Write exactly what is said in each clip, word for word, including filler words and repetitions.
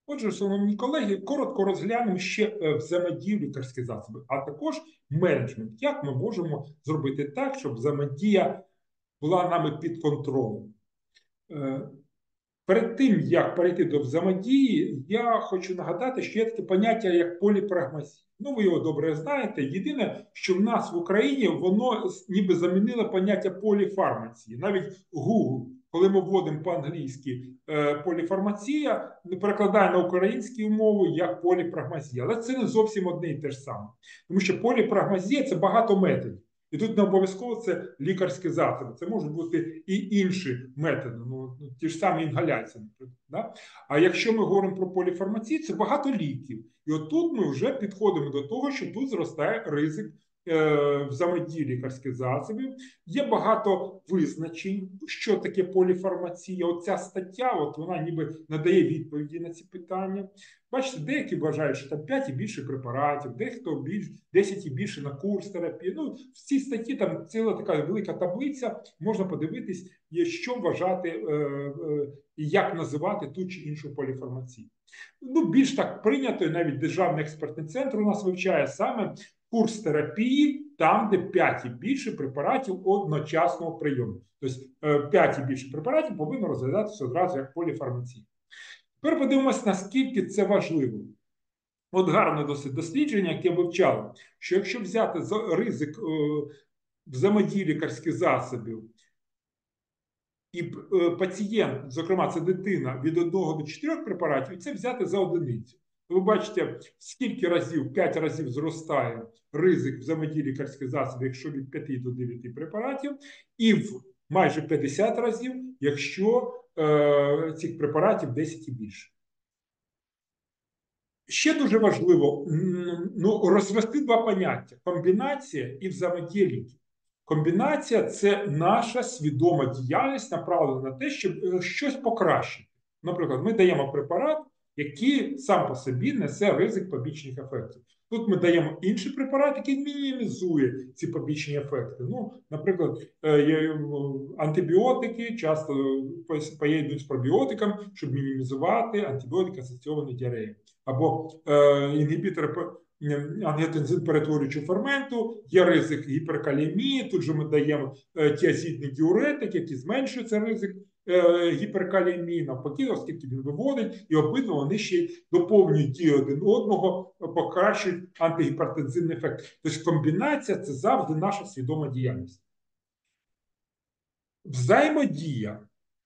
Отже, шановні колеги, коротко розглянемо ще е, взаємодію лікарських засобів, а також менеджмент. Як ми можемо зробити так, щоб взаємодія була нами під контролем? Е, Перед тим, як перейти до взаємодії, я хочу нагадати, що є таке поняття, як поліпрагмазія. Ну, ви його добре знаєте. Єдине, що в нас в Україні воно ніби замінило поняття поліфармації. Навіть Google, коли ми вводимо по-англійськи е, поліфармація, перекладає на українську мову як поліпрагмазія. Але це не зовсім одне і те ж саме. Тому що поліпрагмазія – це багато методів. І тут не обов'язково це лікарські засоби, це можуть бути і інші методи, ну, ті ж самі інгаляції, наприклад. Да? А якщо ми говоримо про поліфармацію, це багато ліків. І отут ми вже підходимо до того, що тут зростає ризик е, взаємодії лікарських засобів. Є багато визначень, що таке поліфармація. Оця стаття, от вона ніби надає відповіді на ці питання. Бачите, деякі вважають, що там п'ять і більше препаратів, дехто більш, десять і більше на курс терапії. Ну, в цій статті там ціла така велика таблиця, можна подивитись, що вважати е, е, і як називати ту чи іншу поліфармацію. Ну, більш так прийнято, і навіть Державний експертний центр у нас вивчає саме курс терапії, там, де п'ять і більше препаратів одночасного прийому. Тобто п'ять і більше препаратів повинно розглядатися одразу як поліфармація. Тепер подивимось, наскільки це важливо. От гарне досить дослідження, яке вивчало, що якщо взяти ризик взаємодії лікарських засобів, і пацієнт, зокрема, це дитина, від одного до чотирьох препаратів, і це взяти за одиницю. Ви бачите, скільки разів, п'ять разів зростає ризик взаємодії лікарських засобів, якщо від п'яти до дев'яти препаратів, і в майже п'ятдесят разів, якщо е, цих препаратів десять і більше. Ще дуже важливо ну, розвести два поняття: комбінація і взаємодія ліків. Комбінація – це наша свідома діяльність, направлена на те, щоб щось покращити. Наприклад, ми даємо препарат, який сам по собі несе ризик побічних ефектів. Тут ми даємо інший препарат, який мінімізує ці побічні ефекти. Ну, наприклад, антибіотики часто поєднують з пробіотиком, щоб мінімізувати антибіотик-асоційовану діарею. Або е, інгібітор ангіотензин перетворюючого ферменту, є ризик гіперкалемії, тут же ми даємо е, тіазидний діуретик, який зменшує цей ризик е, гіперкалемії, навпаки, оскільки він виводить, і обидва вони ще й доповнюють дію один одного, покращують антигіпертензивний ефект. Тобто комбінація – це завжди наша свідома діяльність. Взаємодія.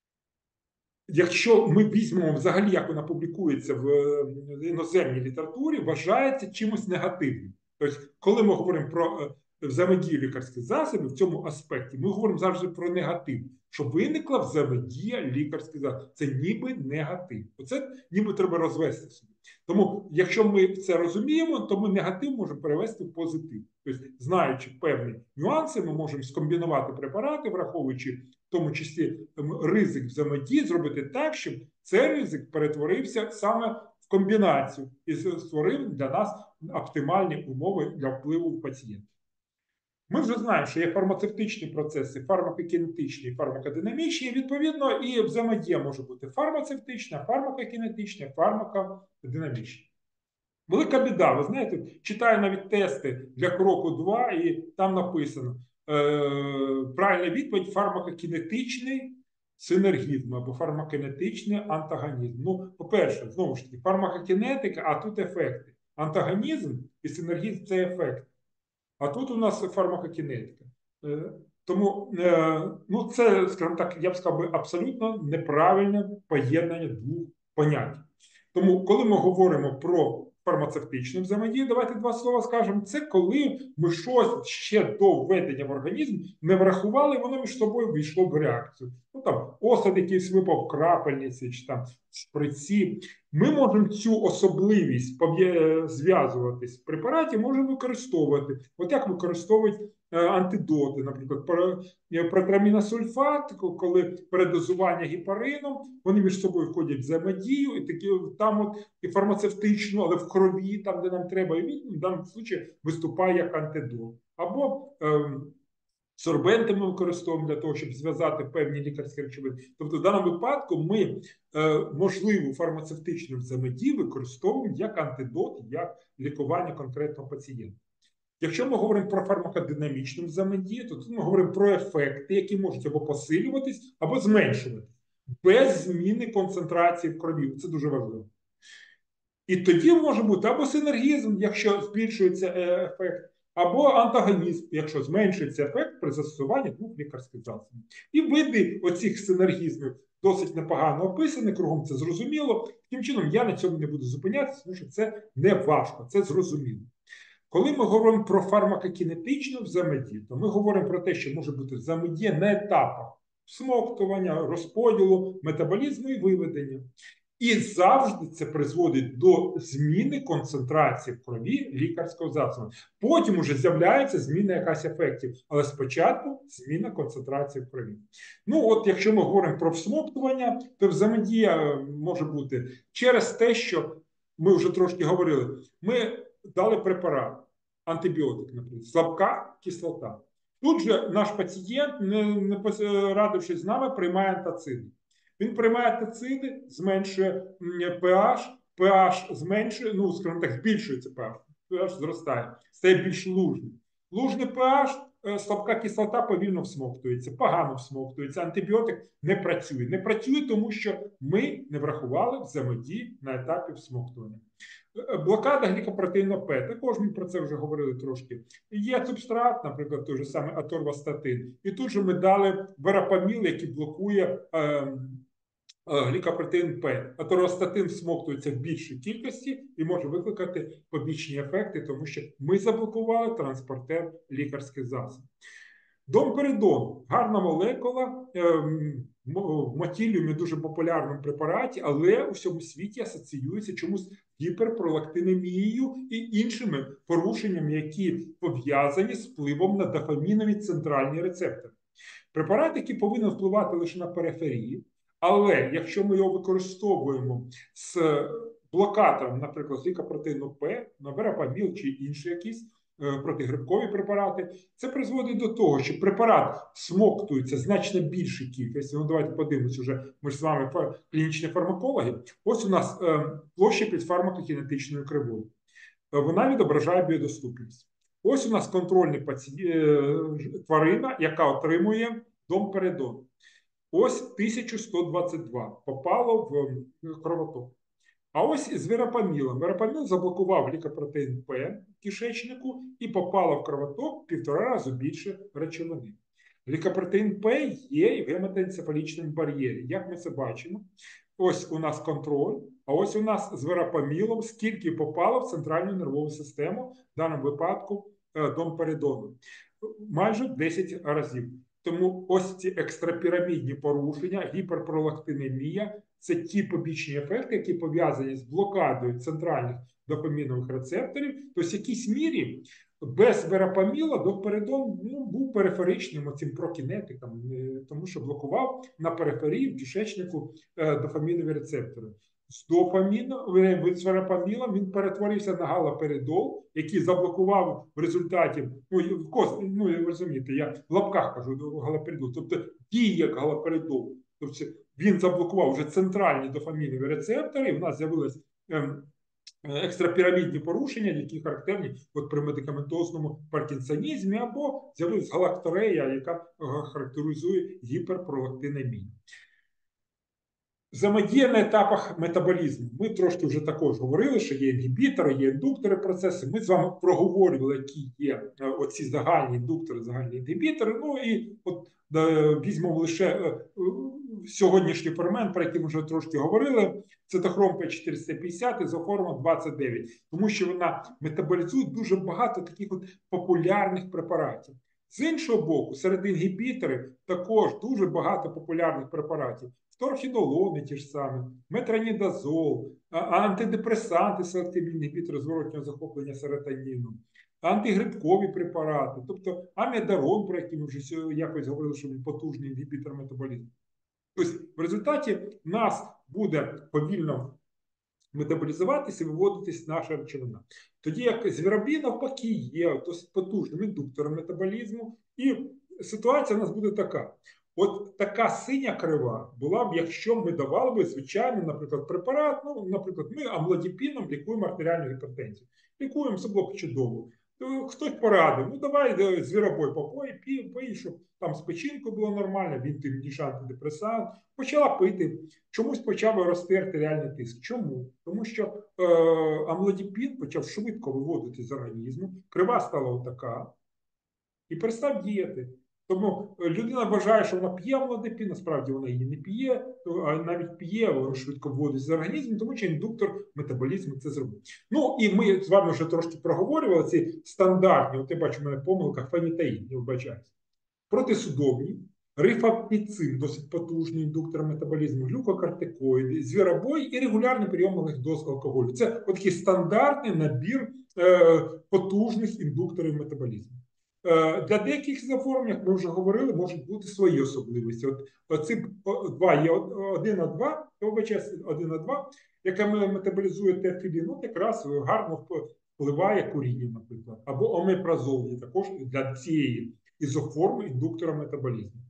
Якщо ми візьмемо взагалі, як вона публікується в іноземній літературі, вважається чимось негативним. Тобто, коли ми говоримо про взаємодію лікарських засобів в цьому аспекті, ми говоримо завжди про негатив, що виникла взаємодія лікарських засобів. Це ніби негатив. Оце ніби треба розвести собі. Тому, якщо ми це розуміємо, то ми негатив можемо перевести в позитив. Тобто, знаючи певні нюанси, ми можемо скомбінувати препарати, враховуючи в тому числі ризик взаємодії, зробити так, щоб цей ризик перетворився саме в комбінацію і створив для нас оптимальні умови для впливу пацієнта. Ми вже знаємо, що є фармацевтичні процеси, фармакокінетичні, фармакодинамічні, і, відповідно, і взаємодія може бути фармацевтична, фармакокінетична, фармакодинамічна. Велика біда, ви знаєте, читаю навіть тести для кроку два, і там написано е, правильна відповідь: фармакокінетичний синергізм або фармакокінетичний антагонізм. Ну, по-перше, знову ж таки, фармакокінетика, а тут ефекти. Антагонізм і синергізм – це ефект. А тут у нас фармакокінетика. Е, тому е, ну, це, скажімо так, я б сказав, абсолютно неправильне поєднання двох понять. Тому, коли ми говоримо про фармацевтичну взаємодію, давайте два слова скажемо. Це коли ми щось ще до введення в організм не врахували, і воно між собою вийшло в реакцію. Ну там осад якийсь випав в крапельниці чи там в шприці. Ми можемо цю особливість зв'язувати з препаратів, можемо використовувати. От як використовують антидоти, наприклад, протраміносульфат, коли передозування гепарином, вони між собою входять в взаємодію, і такі там от і фармацевтично, але в крові, там, де нам треба, і він в даному випадку виступає як антидот. Або ем, Сорбенти ми використовуємо для того, щоб зв'язати певні лікарські речовини. Тобто, в даному випадку ми е, можливу фармацевтичну взаємодію використовуємо як антидот, як лікування конкретного пацієнта. Якщо ми говоримо про фармакодинамічну взаємодію, то тут ми говоримо про ефекти, які можуть або посилюватись, або зменшуватись, без зміни концентрації в крові. Це дуже важливо. І тоді може бути або синергізм, якщо збільшується ефект, або антагонізм, якщо зменшується ефект при застосуванні двох лікарських засобів. І види оцих синергізмів досить непогано описані, кругом це зрозуміло. Таким чином, я на цьому не буду зупинятися, тому що це не важко, це зрозуміло. Коли ми говоримо про фармакокінетичну взаємодію, то ми говоримо про те, що може бути взаємодія на етапах всмоктування, розподілу, метаболізму і виведення. І завжди це призводить до зміни концентрації в крові лікарського засобу. Потім уже з'являється зміна якась ефектів, але спочатку зміна концентрації в крові. Ну от якщо ми говоримо про всмоктування, то взаємодія може бути через те, що ми вже трошки говорили, ми дали препарат, антибіотик, наприклад, слабка кислота. Тут же наш пацієнт, не, не радившись з нами, приймає антациди. Він приймає антациди, зменшує pH, pH зменшує, ну, скажімо так, збільшується pH, pH зростає, стає більш лужним. Лужний pH, слабка кислота повільно всмоктується, погано всмоктується, антибіотик не працює. Не працює, тому що ми не врахували взаємодії на етапі всмоктування. Блокада глікопротеїну П, також ми про це вже говорили трошки. Є субстрат, наприклад, той же самий аторвастатин. І тут же ми дали верапаміл, який блокує е, е, глікопротеїн П. Аторвастатин всмоктується в більшій кількості і може викликати побічні ефекти, тому що ми заблокували транспортер лікарських засобів. Домперидон – гарна молекула, в мотіліумі дуже популярному препараті, але у всьому світі асоціюється чомусь з гіперпролактинемією і іншими порушеннями, які пов'язані з впливом на дофамінові центральні рецептори. Препарат, який повинен впливати лише на периферії, але якщо ми його використовуємо з блокатором, наприклад, глікопротеїну П, верапаміл чи інші якісь, протигрибкові препарати, це призводить до того, що препарат всмоктується значно більшій кількості. Ну, давайте подивимося вже, ми ж з вами клінічні фармакологи. Ось у нас е, площа під фармакокінетичною кривою. Е, вона відображає біодоступність. Ось у нас контрольна паці... е, тварина, яка отримує домперидон. Ось тисяча сто двадцять два попало в кровоток. А ось з верапамілом. Верапаміл заблокував глікопротеїн П в кишечнику і попало в кровоток півтора рази більше речовини. Глікопротеїн П є і в гематоенцефалічному бар'єрі. Як ми це бачимо? Ось у нас контроль, а ось у нас з верапамілом скільки попало в центральну нервову систему, в даному випадку домперидону. Майже десять разів. Тому ось ці екстрапірамідні порушення, гіперпролактинемія – це ті побічні ефекти, які пов'язані з блокадою центральних дофамінових рецепторів. Тобто в якійсь мірі без верапаміла домперидон ну, був периферичним оцим прокінетиком, тому що блокував на периферії в кишечнику дофамінові рецептори. З дофаміном, з верапамілом він перетворився на галоперидол, який заблокував в результаті, ну, в кост, ну розумієте, я в лапках кажу галоперидол, тобто діє як галоперидол. Тобто він заблокував вже центральні дофамінові рецептори, і в нас з'явились ем, екстрапірамідні порушення, які характерні от при медикаментозному паркінсонізмі, або з'явилась галакторея, яка характеризує гіперпролактинемію. Взаємодія на етапах метаболізму. Ми трошки вже також говорили, що є інгібітори, є індуктори процесу. Ми з вами проговорювали, які є оці загальні індуктори, загальні інгібітори. Ну і от візьмемо лише сьогоднішній фермент, про який ми вже трошки говорили. Цитохром П чотириста п'ятдесят, ізоформа двадцять дев'ять. Тому що вона метаболізує дуже багато таких от популярних препаратів. З іншого боку, серед інгібіторів також дуже багато популярних препаратів. Торхідолони ті ж самі, метронідазол, антидепресанти, селективні інгібітори зворотнього захоплення серотоніну, антигрибкові препарати, тобто амідарон, про який ми вже якось говорили, що він потужний інгібітор метаболізму. Тобто в результаті в нас буде повільно метаболізуватися і виводитись наша речовина. Тоді як звіробій навпаки є досить потужним індуктором метаболізму і ситуація у нас буде така. От така синя крива була б, якщо ми давали б, звичайно, наприклад, препарат, ну, наприклад, ми амлодіпіном лікуємо артеріальну гіпертензію. Лікуємо, це було б чудово. Хтось порадив, ну давай звіробой попой, пій, пий, щоб там з печінкою було нормально, він тим ніж антидепресант. Почала пити. Чомусь почав рости артеріальний тиск. Чому? Тому що е, амлодіпін почав швидко виводити з організму, крива стала отака і перестав діяти. Тому людина вважає, що вона п'є амлодипін, насправді вона її не п'є, а навіть п'є, воно швидко вводить з організму, тому що індуктор метаболізму це зробив. Ну і ми з вами вже трошки проговорювали ці стандартні, от я бачу, в мене помилка, фенітаїн, не вбачається. Протисудомні, рифаптицин, досить потужний індуктор метаболізму, глюкокортикоїди, звіробой і регулярний прийом малих доз алкоголю. Це такий стандартний набір е, потужних індукторів метаболізму. Для деяких захворювань, як ми вже говорили, можуть бути свої особливості. От оці два є один а два, один а два, яка метаболізує теофілін, от якраз гарно впливає куріння, наприклад, або омепразол є також для цієї ізоформи індуктора метаболізму.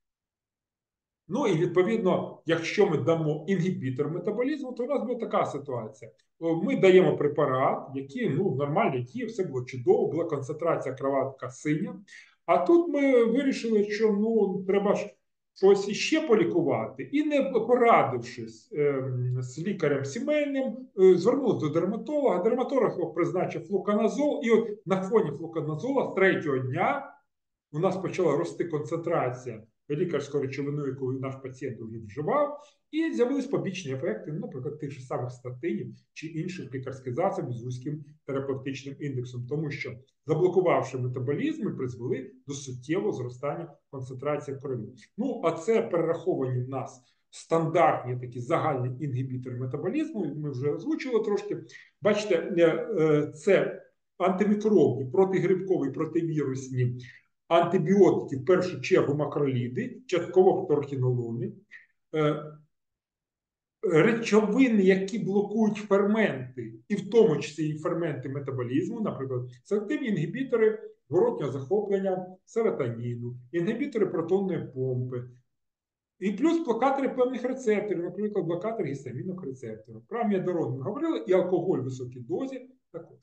Ну і відповідно, якщо ми дамо інгібітор метаболізму, то у нас буде така ситуація. Ми даємо препарат, який ну, нормально діє, все було чудово, була концентрація кроватка синя. А тут ми вирішили, що ну, треба ж щось іще полікувати. І не порадившись е, з лікарем сімейним, е, звернулися до дерматолога. Дерматолог призначив флуконазол. І от на фоні флуконазола з третього дня у нас почала рости концентрація лікарської речовини, яку наш пацієнт вже вживав, і з'явились побічні ефекти, наприклад, тих же самих статинів чи інших лікарських засобів з вузьким терапевтичним індексом, тому що, заблокувавши метаболізм, ми призвели до суттєвого зростання концентрації крові. Ну, а це перераховані в нас стандартні такі загальні інгібітори метаболізму, ми вже озвучили трошки. Бачите, це антимікробні, протигрибкові, противірусні антибіотики, в першу чергу макроліди, частково фторхінолони, речовини, які блокують ферменти, і в тому числі і ферменти метаболізму, наприклад, селективні інгібітори зворотнього захоплення серотоніну, інгібітори протонної помпи, і плюс блокатори певних рецепторів, наприклад, блокатор гістамінних рецепторів. Про аміодарон ми говорили, і алкоголь в високій дозі також.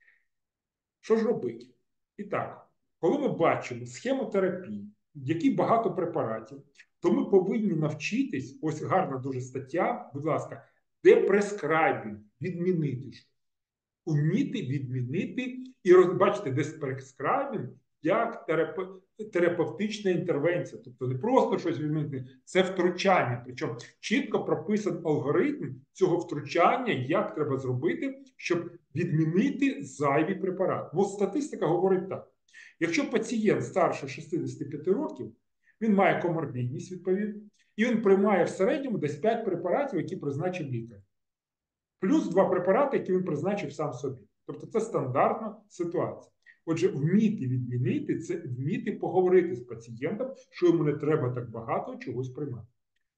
Що ж робити? І так, коли ми бачимо схему терапії, в якій багато препаратів, то ми повинні навчитись, ось гарна дуже стаття, будь ласка, депрескрайбінг, відмінити. Уміти відмінити і розбачити депрескрайбінг як терапевтична інтервенція. Тобто не просто щось відмінити, це втручання. Причому чітко прописаний алгоритм цього втручання, як треба зробити, щоб відмінити зайві препарати. Ну, статистика говорить так. Якщо пацієнт старше шістдесяти п'яти років, він має коморбідність, відповідно, і він приймає в середньому десь п'ять препаратів, які призначив лікар. Плюс два препарати, які він призначив сам собі. Тобто це стандартна ситуація. Отже, вміти відмінити – це вміти поговорити з пацієнтом, що йому не треба так багато чогось приймати.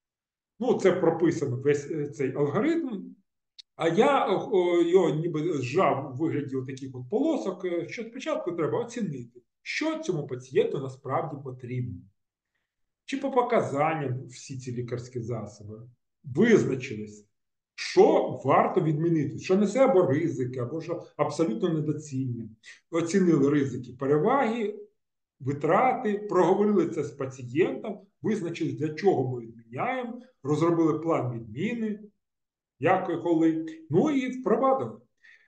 Ну, це прописано весь цей алгоритм. А я його ніби зжав у вигляді таких от полосок, що спочатку треба оцінити, що цьому пацієнту насправді потрібно. Чи по показанням всі ці лікарські засоби визначились, що варто відмінити, що несе або ризики, або що абсолютно недоцільне. Оцінили ризики, переваги, витрати, проговорили це з пацієнтом, визначили, для чого ми відміняємо, розробили план відміни, як і коли, ну і впровадили.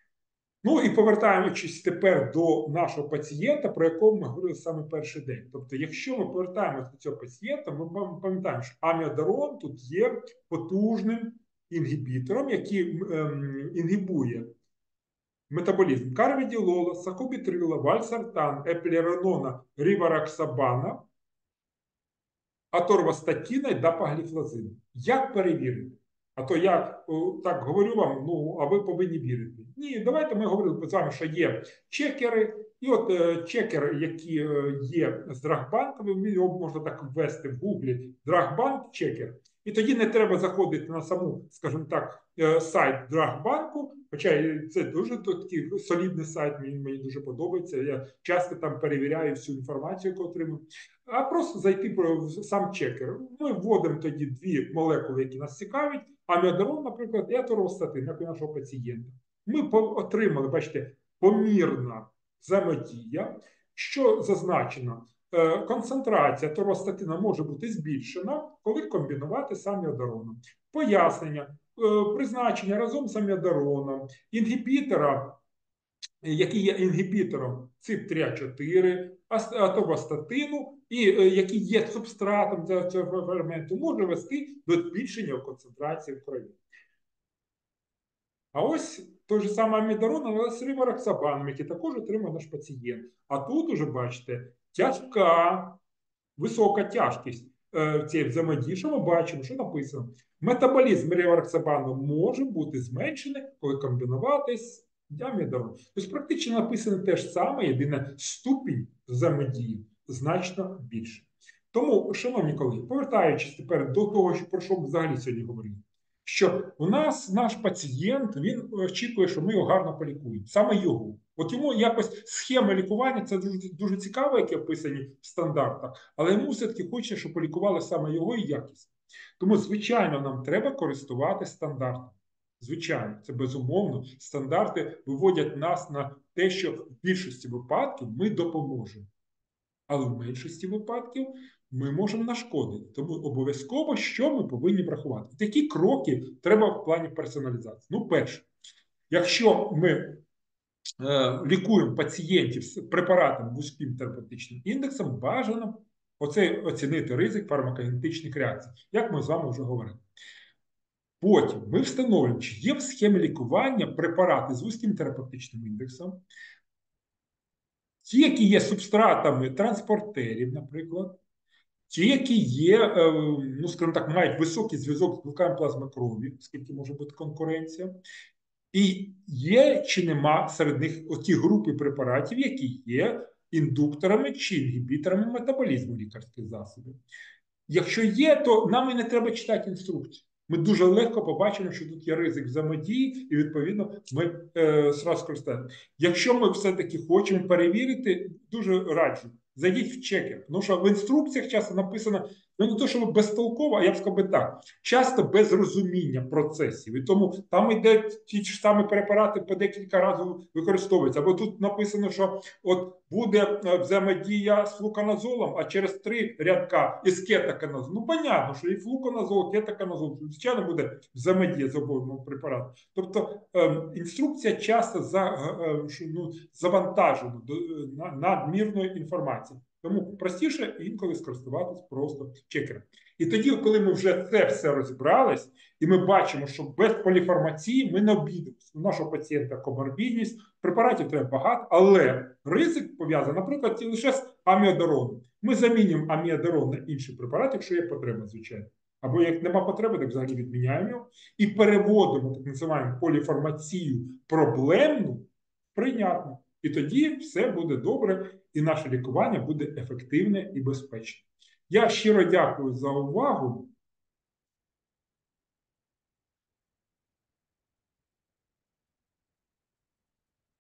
Ну і повертаючись тепер до нашого пацієнта, про якого ми говорили саме перший день. Тобто, якщо ми повертаємося до цього пацієнта, ми пам'ятаємо, що аміодарон тут є потужним інгібітором, який ем, інгібує метаболізм карвіділола, сакубітрила, вальсартан, еплеренона, рівароксабана, аторвастатіна і дапагліфлозину. Як перевірити? А то я так говорю вам, ну, а ви повинні вірити. Ні, давайте ми говорили з вами, що є чекери, і от е, чекер, які е, є з Драгбанком, його можна так ввести в гуглі, Драгбанк чекер. І І тоді не треба заходити на саму, скажімо так, сайт Драгбанку, хоча це дуже такий солідний сайт, мені, мені дуже подобається. Я часто там перевіряю всю інформацію, яку отримую. А просто зайти в сам чекер. Ми вводимо тоді дві молекули, які нас цікавлять, аміодарон, наприклад, і аторвастатин, як у нашого пацієнта. Ми отримали, бачите, помірна взаємодія, що зазначено. Концентрація аторвастатина може бути збільшена, коли комбінувати з аміодароном. Пояснення, призначення разом з аміодароном, інгібітора, який є інгібітором цип три а чотири, аторвастатину, і який є субстратом цього ферменту, може вести до збільшення концентрації в крові. А ось той же самий амідарон, але з ривароксабаном, який також отримує наш пацієнт. А тут уже, бачите, тяжка, висока тяжкість е, цієї взаємодії, що ми бачимо, що написано. Метаболізм ривароксабану може бути зменшений, коли комбінувати з амідароном. Тобто практично написано те ж саме, єдине ступінь взаємодії значно більше. Тому, шановні колеги, повертаючись тепер до того, про що ми взагалі сьогодні говорили, що у нас наш пацієнт, він очікує, що ми його гарно полікуємо. Саме його. От йому якось схема лікування, це дуже, дуже цікаво, які описані в стандартах, але йому все-таки хочеться, щоб полікували саме його і якісно. Тому, звичайно, нам треба користуватися стандартами. Звичайно, це безумовно. Стандарти виводять нас на те, що в більшості випадків ми допоможемо. Але в меншості випадків ми можемо нашкодити. Тому обов'язково, що ми повинні врахувати. Такі кроки треба в плані персоналізації. Ну, перше, якщо ми е, лікуємо пацієнтів з препаратом вузьким терапевтичним індексом, бажано оце, оцінити ризик фармакогенетичних реакцій, як ми з вами вже говорили. Потім ми встановлюємо, чи є в схемі лікування препарати з вузьким терапевтичним індексом, ті, які є субстратами транспортерів, наприклад, ті, які є, ну, скажімо так, мають високий зв'язок з білками плазми крові, оскільки може бути конкуренція, і є чи нема серед них оті групи препаратів, які є індукторами чи інгібіторами метаболізму лікарських засобів. Якщо є, то нам і не треба читати інструкцію. Ми дуже легко побачимо, що тут є ризик взаємодії, і, відповідно, ми е, зразу скористаємо. Якщо ми все-таки хочемо перевірити, дуже раджу, зайдіть в чекер. Тому що в інструкціях часто написано, ну не то, що безтолково, а я б сказав би так, часто без розуміння процесів. І тому там йде ті ж самі препарати по декілька разів використовуються. Або тут написано, що от буде взаємодія з флуконазолом, а через три рядка із кетоконазолом. Ну, понятно, що і флуконазол, кетоконазол, звичайно, буде взаємодія з обоїм препаратом. Тобто е, інструкція часто за, е, ну, завантажена до на, надмірної інформації. Тому простіше інколи скористуватись просто чекером. І тоді, коли ми вже це все розібрались, і ми бачимо, що без поліфармації ми не обійдемося. У нашого пацієнта коморбідність, препаратів треба багато, але ризик пов'язаний, наприклад, лише з аміодароном. Ми замінюємо аміодарон на інший препарат, якщо є потреба, звичайно. Або як нема потреби, так взагалі відміняємо його і переводимо так називаємо поліфармацію проблемну, прийнятну. І тоді все буде добре, і наше лікування буде ефективне і безпечне. Я щиро дякую за увагу.